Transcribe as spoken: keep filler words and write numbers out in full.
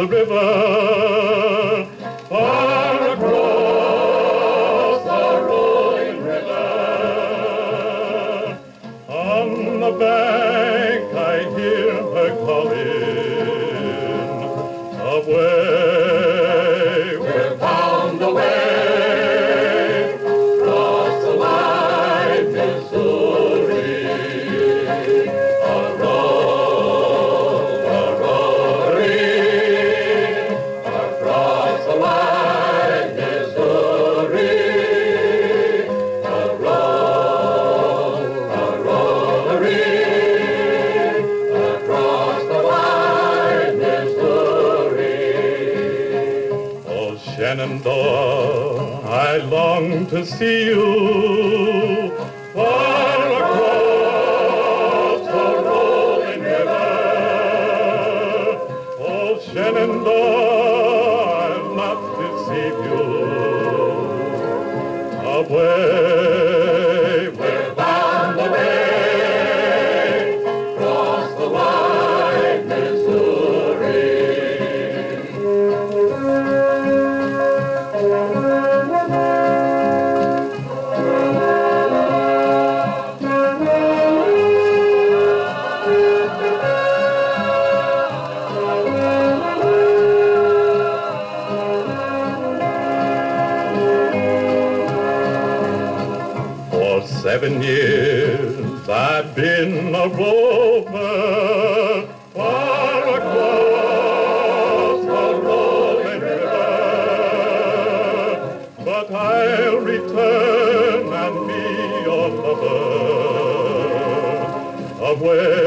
the river, far across the rolling river. On the bank I hear her calling, away, we're bound away. Shenandoah, I long to see you far across the rolling river. Oh, Shenandoah, I'll not deceive you. Away, we're bound away, across the wide Missouri. Seven years I've been a rover, far across the rolling river, but I'll return and be your lover, away.